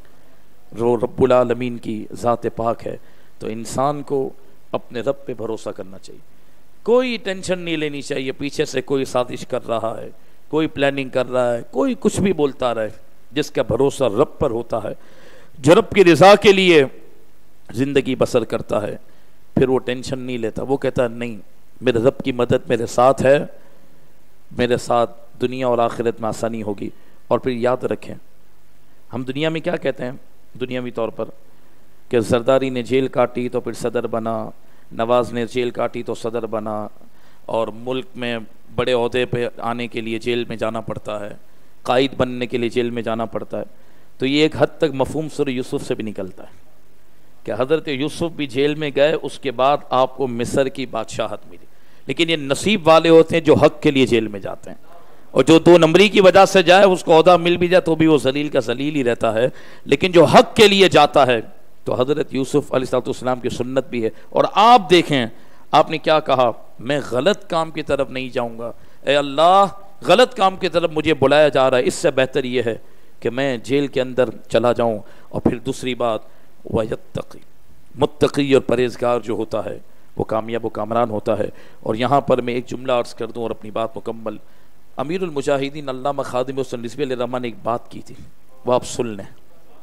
وہ رب العالمین کی ذات پاک ہے. تو انسان کو اپنے رب پہ بھروسہ کرنا چاہیے. کوئی ٹینشن نہیں لینی چاہیے پیچھے سے کوئی سازش کر رہا ہے، کوئی پلاننگ کر رہا ہے، کوئی کچھ بھی بولتا رہے. جس کا بھروسہ رب پر ہوتا ہے، جو رب کی رضا کے لیے زندگی بسر کرتا ہے، پھر وہ ٹینشن نہیں لیتا. وہ کہتا ہے نہیں، میرے رب کی مدد میرے ساتھ ہے، میرے ساتھ دنیا اور آخرت میں آسانی ہوگی. اور پھر یاد رکھیں، ہم دنیا میں کیا کہتے ہیں دنیاوی طور پر کہ زرداری نے جیل کاٹی تو پھر صدر بنا، نواز نے جیل کاٹی تو صدر بنا، اور ملک میں بڑے عہدے پہ آنے کے لیے جیل میں جانا پڑتا ہے، قائد بننے کے لیے جیل میں جانا پڑتا ہے. تو یہ ایک حد تک مفہوم سورہ یوسف سے بھی نکلتا ہے کہ حضرت یوسف بھی جیل میں گئے، اس کے بعد آپ کو مصر کی بادشاہت ملی. لیکن یہ نصیب والے ہوتے ہیں جو حق کے لیے جیل میں جاتے ہیں، اور جو دو نمبری کی وجہ سے جائے اس کو عہدہ مل بھی جائے تو بھی وہ ذلیل کا ذلیل ہی رہتا ہے. لیکن جو حق کے لیے جاتا ہے، تو حضرت یوسف علیہ السلام کی سنت بھی ہے. اور آپ دیکھیں آپ نے کیا کہا، میں غلط کام کی طرف نہیں جاؤں گا. اے اللہ، غلط کام کی طرف مجھے بلایا جا رہا ہے، اس سے بہتر یہ ہے کہ میں جیل کے اندر چلا جاؤں. اور پھر دوسری بات، وَيَتَّقِي، متقی اور پرہیزگار جو ہوتا ہے وہ کامیاب و کامران ہوتا ہے. اور یہاں پر میں ایک جملہ عرض کر دوں اور اپنی بات مکمل. امیر المجاہدین علامہ خادم حسین رضوی علیہ الرحمٰن نے ایک بات کی تھی، وہ آپ سن لیں.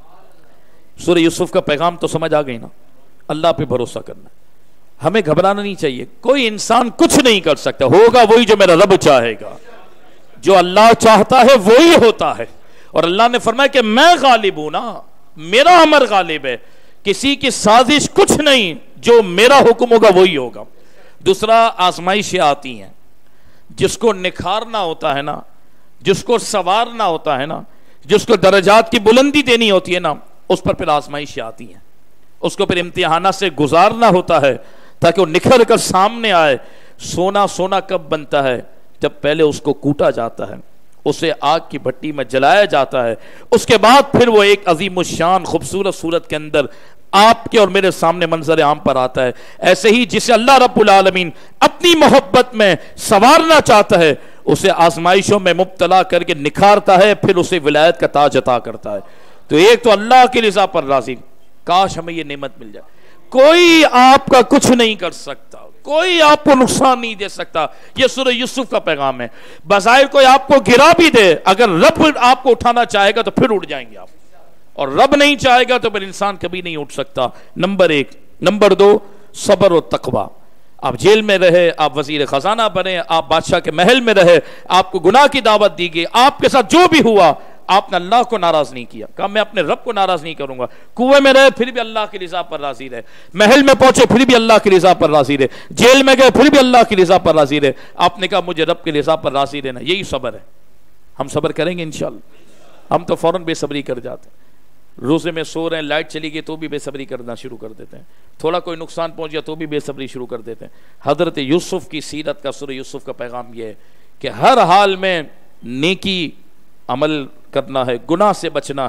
سورہ یوسف کا پیغام تو سمجھ آ گئی نا، اللہ پہ بھروسہ کرنا. ہمیں گھبرانا نہیں چاہیے. کوئی انسان کچھ نہیں کر سکتا، ہوگا وہی جو میرا رب چاہے گا. جو اللہ چاہتا ہے وہی ہوتا ہے. اور اللہ نے فرمایا کہ میں غالب ہوں نا، میرا امر غالب ہے، کسی کی سازش کچھ نہیں، جو میرا حکم ہوگا وہی ہوگا. دوسرا، آزمائشیں آتی ہیں، جس کو نکھارنا ہوتا ہے نا، جس کو سوارنا ہوتا ہے نا، جس کو درجات کی بلندی دینی ہوتی ہے نا، اس پر پھر آزمائشیں آتی ہیں. اس کو پھر امتحانات سے گزارنا ہوتا ہے تاکہ وہ نکھر کر سامنے آئے. سونا سونا کب بنتا ہے؟ جب پہلے اس کو کوٹا جاتا ہے، اسے آگ کی بھٹی میں جلایا جاتا ہے، اس کے بعد پھر وہ ایک عظیم الشان خوبصورت صورت کے اندر آپ کے اور میرے سامنے منظر عام پر آتا ہے. ایسے ہی جسے اللہ رب العالمین اپنی محبت میں سوارنا چاہتا ہے، اسے آزمائشوں میں مبتلا کر کے نکھارتا ہے، پھر اسے ولایت کا تاج عطا کرتا ہے. تو ایک تو اللہ کی رضا پر راضی، کاش ہمیں یہ نعمت مل جائے. کوئی آپ کا کچھ نہیں کر سکتا، کوئی آپ کو نقصان نہیں دے سکتا. یہ سورہ یوسف کا پیغام ہے. بظاہر کوئی آپ کو گرا بھی دے، اگر رب آپ کو اٹھانا چاہے گا تو پھر اٹھ جائیں گے آپ، اور رب نہیں چاہے گا تو پھر انسان کبھی نہیں اٹھ سکتا. نمبر ایک. نمبر دو، صبر و تقوی. آپ جیل میں رہے، آپ وزیر خزانہ بنے، آپ بادشاہ کے محل میں رہے، آپ کو گناہ کی دعوت دی گئی، آپ کے ساتھ جو بھی ہوا آپ نے اللہ کو ناراض نہیں کیا. کہا میں اپنے رب کو ناراض نہیں کروں گا. کنویں میں رہے پھر بھی اللہ کی رضا پر راضی رہے، محل میں پہنچے پھر بھی اللہ کی رضا پر راضی رہے، جیل میں گئے پھر بھی اللہ کی رضا پر راضی رہے. آپ نے کہا مجھے رب کی رضا پر راضی رہنا. یہی صبر ہے. ہم صبر کریں گے انشاءاللہ. ہم تو فوراً بے صبری کر جاتے ہیں. روزے میں سو رہے ہیں، لائٹ چلی گئی تو بھی بے صبری کرنا شروع کر دیتے ہیں. تھوڑا کوئی نقصان پہنچ گیا تو بھی بے صبری شروع کر دیتے ہیں. حضرت یوسف کی سیرت کا، سورہ یوسف کا پیغام یہ ہے کہ ہر حال میں نیکی عمل کرنا ہے، گناہ سے بچنا ہے،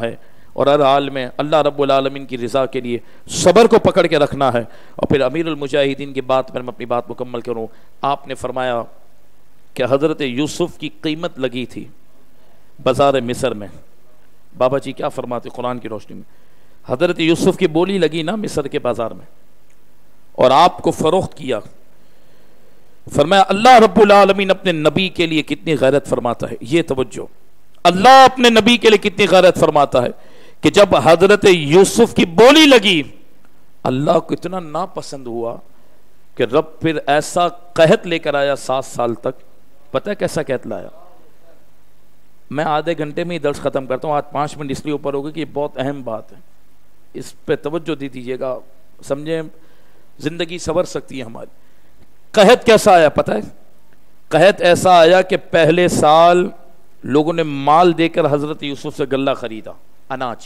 اور ہر حال میں اللہ رب العالمین کی رضا کے لیے صبر کو پکڑ کے رکھنا ہے. اور پھر امیر المجاہدین کی بات پر میں اپنی بات مکمل کروں. آپ نے فرمایا کہ حضرت یوسف کی قیمت لگی تھی بازار مصر میں. بابا جی کیا فرماتے قرآن کی روشنی میں؟ حضرت یوسف کی بولی لگی نا مصر کے بازار میں اور آپ کو فروخت کیا. فرمایا اللہ رب العالمین اپنے نبی کے لیے کتنی غیرت فرماتا ہے. یہ توجہ, اللہ اپنے نبی کے لیے کتنی غیرت فرماتا ہے کہ جب حضرت یوسف کی بولی لگی اللہ کو اتنا ناپسند ہوا کہ رب پھر ایسا قحط لے کر آیا سات سال تک. پتہ ہے کیسا قحط لایا؟ میں آدھے گھنٹے میں ہی درس ختم کرتا ہوں, آج پانچ منٹ اس لیے اوپر ہوگا کہ یہ بہت اہم بات ہے, اس پہ توجہ دی دیجیے گا, سمجھیں زندگی سنور سکتی ہے ہماری. قحط کیسا آیا پتہ ہے؟ قحط ایسا آیا کہ پہلے سال لوگوں نے مال دے کر حضرت یوسف سے غلہ خریدا, اناج.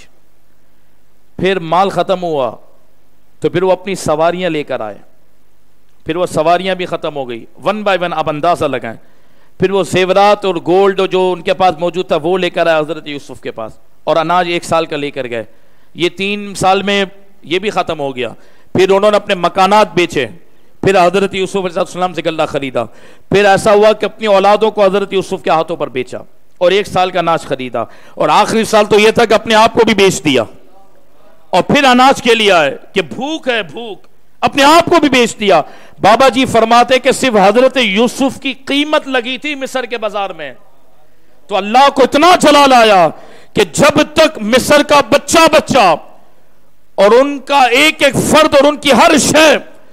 پھر مال ختم ہوا تو پھر وہ اپنی سواریاں لے کر آئے, پھر وہ سواریاں بھی ختم ہو گئی. ون بائی ون آپ اندازہ لگائیں. پھر وہ زیورات اور گولڈ جو ان کے پاس موجود تھا وہ لے کر آئے حضرت یوسف کے پاس, اور اناج ایک سال کا لے کر گئے. یہ تین سال میں یہ بھی ختم ہو گیا. پھر انہوں نے اپنے مکانات بیچے, پھر حضرت یوسف علیہ السلام سے غلہ خریدا. پھر ایسا ہوا کہ اپنی اولادوں کو حضرت یوسف کے ہاتھوں پر بیچا اور ایک سال کا اناج خریدا, اور آخری سال تو یہ تھا کہ اپنے آپ کو بھی بیچ دیا. اور پھر اناج کے لیے آئے کہ بھوک ہے بھوک, اپنے آپ کو بھی بیچ دیا. بابا جی فرماتے کہ صرف حضرت یوسف کی قیمت لگی تھی مصر کے بازار میں تو اللہ کو اتنا جلال آیا کہ جب تک مصر کا بچہ بچہ اور ان کا ایک ایک فرد اور ان کی ہر شے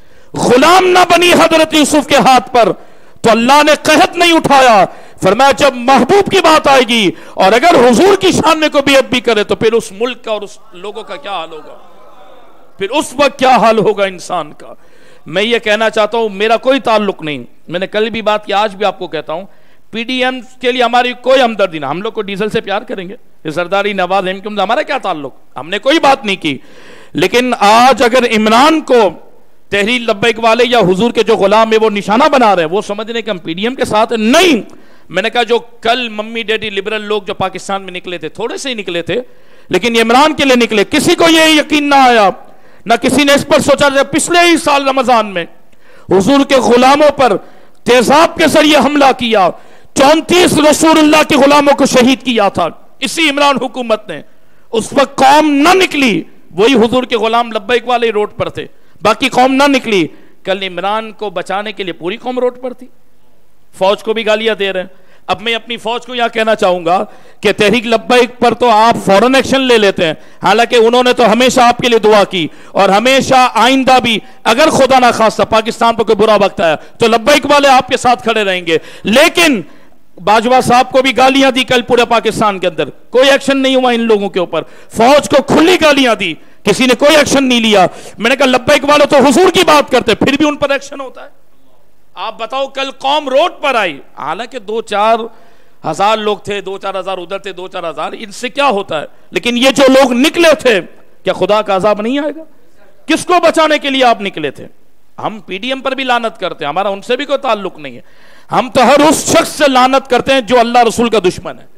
غلام نہ بنی حضرت یوسف کے ہاتھ پر تو اللہ نے قحط نہیں اٹھایا. فرمایا جب محبوب کی بات آئے گی اور اگر حضور کی شان کو بھی اب بھی کرے تو پھر اس ملک کا اور اس لوگوں کا کیا حال ہوگا, پھر اس وقت کیا حال ہوگا انسان کا. میں یہ کہنا چاہتا ہوں میرا کوئی تعلق نہیں, میں نے کل بھی بات کی آج بھی آپ کو کہتا ہوں, پی ڈی ایم کے لیے ہماری کوئی ہمدردی نہ, ہم لوگ کو ڈیزل سے پیار کریں گے, سرداری نواز احمد ہمارا کیا تعلق, ہم نے کوئی بات نہیں کی. لیکن آج اگر عمران کو تحریک لبیک والے یا حضور کے جو غلام ہے وہ نشانہ بنا رہے ہیں, وہ سمجھنے کہ ہم پی ڈی ایم کے ساتھ نہیں. میں نے کہا جو کل ممی ڈیڈی لبرل لوگ جو پاکستان میں نکلے تھے, تھوڑے سے ہی نکلے تھے لیکن عمران کے لیے نکلے, کسی کو یہ یقین نہ آیا, نہ کسی نے اس پر سوچا. پچھلے ہی سال رمضان میں حضور کے غلاموں پر تیزاب کے ذریعے حملہ کیا, چونتیس رسول اللہ کے غلاموں کو شہید کیا تھا اسی عمران حکومت نے. اس وقت قوم نہ نکلی, وہی حضور کے غلام لبیک والے روڈ پر تھے, باقی قوم نہ نکلی. کل عمران کو بچانے کے لیے پوری قوم روڈ پر تھی, فوج کو بھی گالیاں دے رہے ہیں. اب میں اپنی فوج کو یہاں کہنا چاہوں گا کہ تحریک لبیک پر تو آپ فوراً ایکشن لے لیتے ہیں, حالانکہ انہوں نے تو ہمیشہ آپ کے لیے دعا کی اور ہمیشہ آئندہ بھی اگر خدا نہ خواستہ پاکستان پر کوئی برا وقت آیا تو لبیک والے آپ کے ساتھ کھڑے رہیں گے. لیکن باجوہ صاحب کو بھی گالیاں دی کل پورے پاکستان کے اندر, کوئی ایکشن نہیں ہوا ان لوگوں کے اوپر. فوج کو کھلی گالیاں دی, کسی نے کوئی ایکشن نہیں لیا. میں نے کہا لبیک والے تو حضور کی بات کرتے پھر بھی ان پر ایکشن ہوتا ہے. آپ بتاؤ کل قوم روڈ پر آئی, حالانکہ دو چار ہزار لوگ تھے, دو چار ہزار ادھر تھے, دو چار ہزار, ان سے کیا ہوتا ہے. لیکن یہ جو لوگ نکلے تھے, کیا خدا کا عذاب نہیں آئے گا؟ کس کو بچانے کے لیے آپ نکلے تھے؟ ہم پی ڈی ایم پر بھی لعنت کرتے ہیں, ہمارا ان سے بھی کوئی تعلق نہیں ہے. ہم تو ہر اس شخص سے لعنت کرتے ہیں جو اللہ رسول کا دشمن ہے,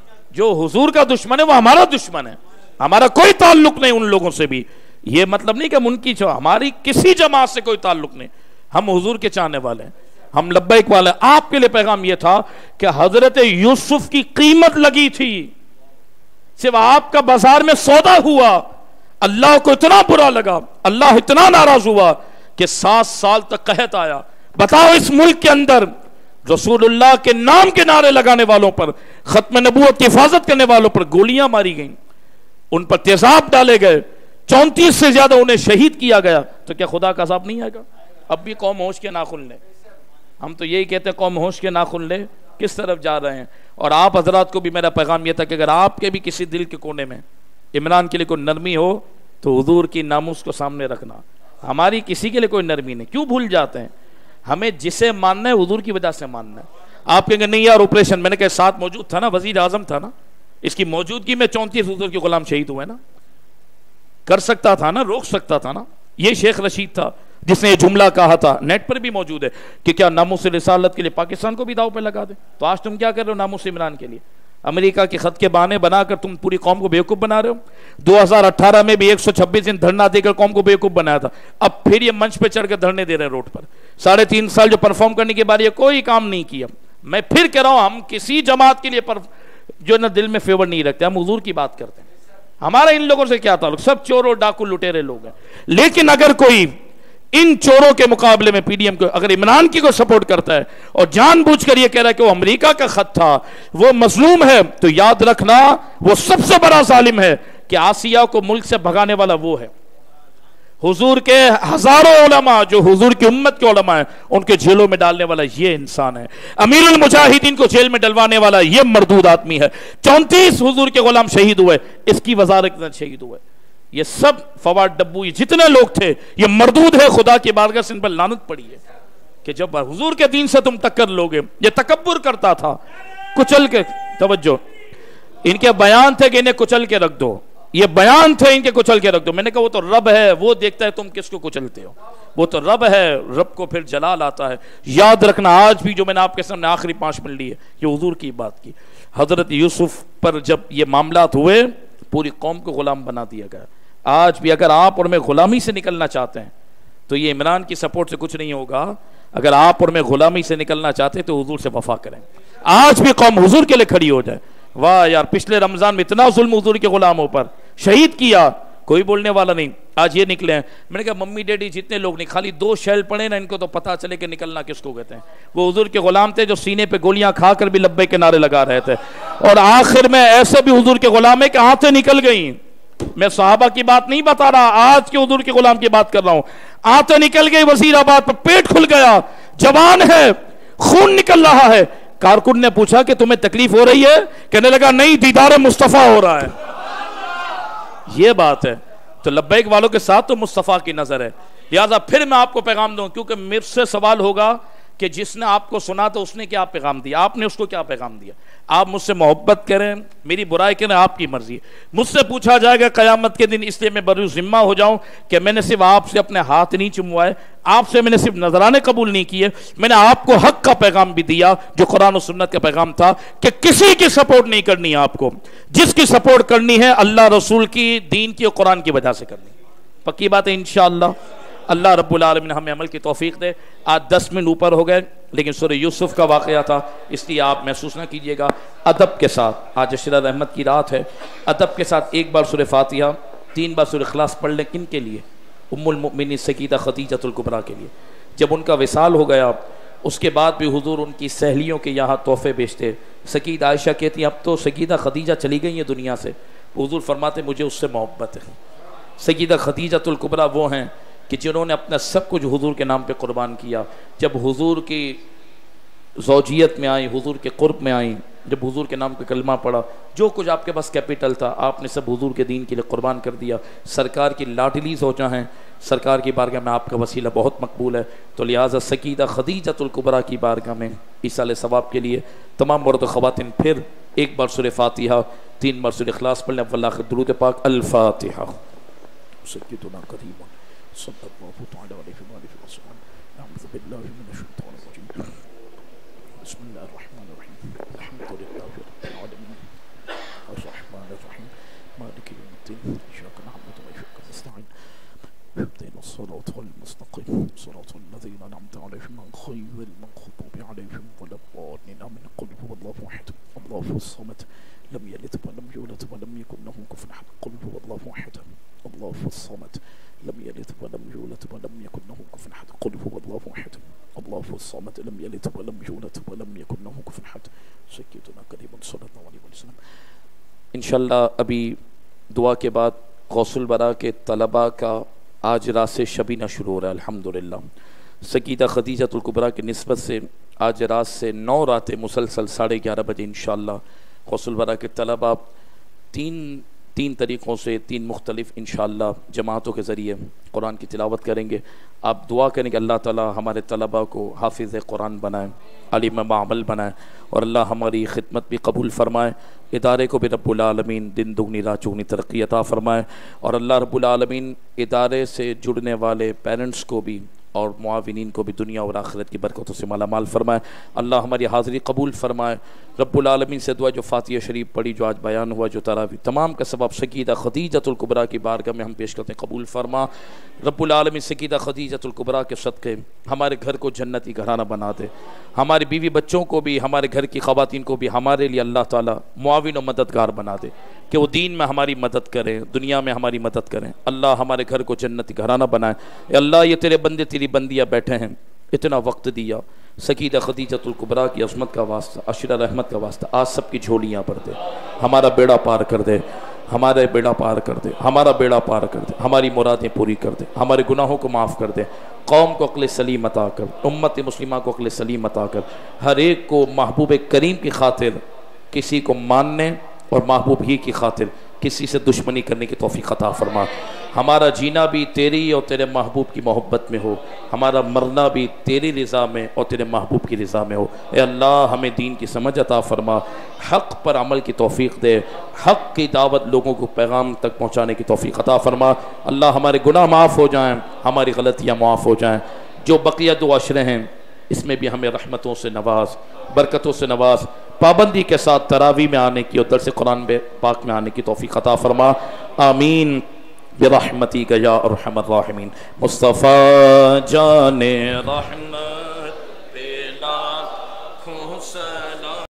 جو حضور کا دشمن ہے وہ ہمارا دشمن ہے. ہمارا کوئی تعلق نہیں ان لوگوں سے بھی. یہ مطلب نہیں کہ ہم ان کی, ہماری کسی جماعت سے کوئی تعلق نہیں, ہم حضور کے چاہنے والے ہیں, ہم لبیک والے. آپ کے لیے پیغام یہ تھا کہ حضرت یوسف کی قیمت لگی تھی, صرف آپ کا بازار میں سودا ہوا, اللہ کو اتنا برا لگا, اللہ اتنا ناراض ہوا کہ سات سال تک قحط آیا. بتاؤ اس ملک کے اندر رسول اللہ کے نام کے نعرے لگانے والوں پر, ختم نبوت کی حفاظت کرنے والوں پر گولیاں ماری گئیں, ان پر تیزاب ڈالے گئے, چونتیس سے زیادہ انہیں شہید کیا گیا, تو کیا خدا کا عذاب نہیں آئے گا؟ اب بھی قوم ہوش کے ناخن لے. ہم تو یہی کہتے ہیں قوم ہوش کے ناخن لے, کس طرف جا رہے ہیں. اور آپ حضرات کو بھی میرا پیغام یہ تھا کہ اگر آپ کے بھی کسی دل کے کونے میں عمران کے لیے کوئی نرمی ہو تو حضور کی ناموس کو سامنے رکھنا. ہماری کسی کے لیے کوئی نرمی نہیں. کیوں بھول جاتے ہیں؟ ہمیں جسے ماننا ہے حضور کی وجہ سے ماننا ہے. آپ کہیں گے نہیں یار آپریشن, میں نے کہا ساتھ موجود تھا نا, وزیر اعظم تھا نا, اس کی موجودگی میں چونتیس حضور کے غلام شہید ہوئے نا, کر سکتا تھا نا, روک سکتا تھا نا. یہ شیخ رشید تھا جس نے یہ جملہ کہا تھا, نیٹ پر بھی موجود ہے, کہ کیا ناموس رسالت کے لیے پاکستان کو بھی داؤ پہ لگا دے. تو آج تم کیا کر رہے ہو ناموس عمران کے لیے؟ امریکہ کے خط کے بہانے بنا کر تم پوری قوم کو بیوقوف بنا رہے ہو. دو ہزار اٹھارہ میں بھی ایک سو چھبیس دن دھرنا دے کر قوم کو بیوقوف بنایا تھا, اب پھر یہ منچ پہ چڑھ کر دھرنے دے رہے ہیں روڈ پر. ساڑھے تین سال جو پرفارم کرنے کے بعد یہ کوئی کام نہیں کیا. میں پھر کہہ رہا ہوں, ہم کسی جماعت کے لیے جو نہ دل میں فیور نہیں رکھتے, ہم حضور کی بات کرتے ہیں. ہمارا ان لوگوں سے کیا تعلق, سب چوروں ڈاکو لٹیرے لوگ ہیں. لیکن اگر کوئی ان چوروں کے مقابلے میں پی ڈی ایم کو, اگر عمران کی کو سپورٹ کرتا ہے اور جان بوجھ کر یہ کہہ رہا ہے کہ وہ امریکہ کا خط تھا, وہ مظلوم ہے, تو یاد رکھنا وہ سب سے بڑا ظالم ہے کہ آسیہ کو ملک سے بھگانے والا وہ ہے. حضور کے ہزاروں علماء جو حضور کی امت کے علماء ہیں, ان کے جیلوں میں ڈالنے والا یہ انسان ہے. امیر المجاہدین کو جیل میں ڈلوانے والا یہ مردود آدمی ہے. چونتیس حضور کے غلام شہید ہوئے, اس کی وزارت میں شہید ہوئے. یہ سب فواد ڈبو, یہ جتنے لوگ تھے یہ مردود ہے. خدا کی بارگاہ سے ان پر لعنت پڑی ہے کہ جب حضور کے دین سے تم ٹکر لوگے. یہ تکبر کرتا تھا, کچل کے, توجہ, ان کے بیان تھے کہ انہیں کچل کے رکھ دو. یہ بیان تھے ان کے کچل کے رکھ دو. میں نے کہا وہ تو رب ہے, وہ دیکھتا ہے تم کس کو کچلتے ہو. وہ تو رب ہے, رب کو پھر جلال آتا ہے. یاد رکھنا آج بھی جو میں نے آپ کے سامنے آخری پانچ منٹ لی ہے, یہ حضور کی بات کی. حضرت یوسف پر جب یہ معاملات ہوئے, پوری قوم کو غلام بنا دیا گیا. آج بھی اگر آپ اور میں غلامی سے نکلنا چاہتے ہیں تو یہ عمران کی سپورٹ سے کچھ نہیں ہوگا. اگر آپ اور میں غلامی سے نکلنا چاہتے ہیں تو حضور سے وفا کریں. آج بھی قوم حضور کے لیے کھڑی ہو جائے. واہ یار, پچھلے رمضان میں اتنا ظلم حضور کے غلاموں پر, شہید کیا, کوئی بولنے والا نہیں. آج یہ نکلے ہیں. میں نے کہا ممی ڈیڈی جتنے لوگ نہیں, خالی دو شیل پڑے نا, ان کو تو پتا چلے کہ نکلنا کس کو کہتے ہیں. وہ حضور کے غلام تھے جو سینے پہ گولیاں کھا کر بھی لبے کے نعرے لگا رہے تھے, اور آخر میں ایسے بھی حضور کے غلام ہے کہ آنتیں نکل گئیں. میں صحابہ کی بات نہیں بتا رہا, آج کے حضور کے غلام کی بات کر رہا ہوں. آنتیں نکل گئی وزیر آباد پر, پیٹ کھل گیا, جوان ہے, خون نکل رہا ہے. کارکن نے پوچھا کہ تمہیں تکلیف ہو رہی ہے, کہنے لگا نہیں, دیدار مصطفیٰ ہو رہا ہے. یہ بات ہے. تو لبیک والوں کے ساتھ تو مصطفیٰ کی نظر ہے. لہٰذا پھر میں آپ کو پیغام دوں, کیونکہ مجھ سے سوال ہوگا کہ جس نے آپ کو سنا تو اس نے کیا پیغام دیا, آپ نے اس کو کیا پیغام دیا. آپ مجھ سے محبت کریں, میری برائی کریں, آپ کی مرضی. مجھ سے پوچھا جائے گا قیامت کے دن, اس لیے میں بر ذمہ ہو جاؤں کہ میں نے صرف آپ سے اپنے ہاتھ نہیں چموائے, آپ سے میں نے صرف نذرانے قبول نہیں کیے, میں نے آپ کو حق کا پیغام بھی دیا جو قرآن و سنت کا پیغام تھا, کہ کسی کی سپورٹ نہیں کرنی ہے آپ کو. جس کی سپورٹ کرنی ہے اللہ رسول کی, دین کی اور قرآن کی وجہ سے کرنی. پکی بات ہے انشاءاللہ. اللہ رب العالمین ہمیں عمل کی توفیق دے. آج دس منٹ اوپر ہو گئے, لیکن سورہ یوسف کا واقعہ تھا, اس لیے آپ محسوس نہ کیجئے گا. ادب کے ساتھ, آج عشرہ رحمت کی رات ہے, ادب کے ساتھ ایک بار سورہ فاتحہ, تین بار سورہ اخلاص پڑھ لیں. کن کے لیے؟ ام المؤمنین سیدہ خدیجہ الکبریٰ کے لیے. جب ان کا وصال ہو گیا, اس کے بعد بھی حضور ان کی سہیلیوں کے یہاں تحفے بیچتے. سیدہ عائشہ کہتی ہیں اب تو سیدہ خدیجہ چلی گئی ہیں دنیا سے, حضور فرماتے مجھے اس سے محبت ہے. سیدہ خدیجہ الکبریٰ وہ ہیں کہ جنہوں نے اپنا سب کچھ حضور کے نام پہ قربان کیا. جب حضور کی زوجیت میں آئیں, حضور کے قرب میں آئیں, جب حضور کے نام پہ کلمہ پڑھا, جو کچھ آپ کے پاس کیپٹل تھا آپ نے سب حضور کے دین کے لیے قربان کر دیا. سرکار کی لاڈلی زوجہ ہیں, سرکار کی بارگاہ میں آپ کا وسیلہ بہت مقبول ہے. تو لہٰذا سیدہ خدیجہ الکبریٰ کی بارگاہ میں ایصال ثواب کے لیے تمام مرد و خواتین پھر ایک بار سورہ فاتحہ, تین بار سورہ اخلاص پڑھ لیں. والآخر درود پاک. الفاتحہ. سیدنا قریب صلی اللہ تعالی علیہ وآلہ وسلم. اعوذ باللہ من الشیطان الرجیم. بسم اللہ الرحمن الرحیم. الحمد للہ رب العالمین الرحمن الرحیم مالک یوم الدین. ایاک نعبد و ایاک نستعین. اهدنا الصراط المستقیم صراط الذین انعمت علیہم غیر المغضوب علیہم ولا الضالین. آمین. قل هو الله احد الله الصمد لم يلد ولم يولد ولم يكن له كفوا احد. قل هو الله احد الله الصمد لم يلد ولم يولد ولم يكن له كفوا احد. قل هو الله احد الله الصمد لم يلد ولم يولد ولم يكن له كفوا احد. سیدنا کریم صلی اللہ علیہ وسلم. انشاءاللہ ابھی دعا کے بعد غوث الورا کے طلباء کا آج رات سے شبینہ شروع ہو رہا ہے الحمدللہ. سیدہ خدیجہ الکبریٰ کی نسبت سے آج رات سے نو راتیں مسلسل ساڑھے گیارہ بجے انشاءاللہ غوث الورا کے طلباء تین تین طریقوں سے, تین مختلف انشاءاللہ جماعتوں کے ذریعے قرآن کی تلاوت کریں گے. آپ دعا کریں کہ اللہ تعالی ہمارے طلباء کو حافظ قرآن بنائیں, عالم بعمل بنائیں, اور اللہ ہماری خدمت بھی قبول فرمائے. ادارے کو بھی رب العالمین دن دگنی رات چگنی ترقی عطا فرمائے, اور اللہ رب العالمین ادارے سے جڑنے والے پیرنٹس کو بھی اور معاونین کو بھی دنیا اور آخرت کی برکتوں سے مالا مال فرمائے. اللہ ہماری حاضری قبول فرمائے. رب العالمین سے دعا جو فاتحہ شریف پڑھی، جو آج بیان ہوا، جو تراویح، تمام کا سبب سیدہ خدیجۃ الکبریٰ کی بارگاہ میں ہم پیش کرتے ہیں، قبول فرما۔ رب العالمین سیدہ خدیجۃ الکبریٰ کے صدقے ہمارے گھر کو جنتی گھرانہ بنا دے، ہمارے بیوی بچوں کو بھی، ہمارے گھر کی خواتین کو بھی ہمارے لیے اللہ تعالیٰ معاون و مددگار بنا دے کہ وہ دین میں ہماری مدد کریں، دنیا میں ہماری مدد کریں۔ اللہ ہمارے گھر کو جنتی گھرانہ بنائے۔ اے اللہ یہ تیرے بندے تیری بندیاں بیٹھے ہیں، اتنا وقت دیا، سیدہ خدیجۃ الکبریٰ کی عظمت کا واسطہ، عشرہ رحمت کا واسطہ، آج سب کی جھولیاں بھر دے، ہمارا بیڑا پار کر دے، ہمارے بیڑا پار کر دے، ہمارا بیڑا پار کر دے، ہماری مرادیں پوری کر دے، ہمارے گناہوں کو معاف کر دے، قوم کو عقل سلیم عطا کر، امت مسلمہ کو عقل سلیم عطا کر، ہر ایک کو محبوب کریم کی خاطر کسی کو ماننے اور محبوب ہی کی خاطر کسی سے دشمنی کرنے کی توفیق عطا فرما۔ ہمارا جینا بھی تیری اور تیرے محبوب کی محبت میں ہو، ہمارا مرنا بھی تیری رضا میں اور تیرے محبوب کی رضا میں ہو۔ اے اللہ ہمیں دین کی سمجھ عطا فرما، حق پر عمل کی توفیق دے، حق کی دعوت لوگوں کو پیغام تک پہنچانے کی توفیق عطا فرما۔ اللہ ہمارے گناہ معاف ہو جائیں، ہماری غلطیاں معاف ہو جائیں، جو بقیہ دو عشرے ہیں اس میں بھی ہمیں رحمتوں سے نواز، برکتوں سے نواز، پابندی کے ساتھ تراویح میں آنے کی اور درس قرآن پاک میں آنے کی توفیق عطا فرما۔ آمین برحمتک یا ارحم الراحمین۔ مصطفیٰ جان رحمت پہ لاکھوں سلام۔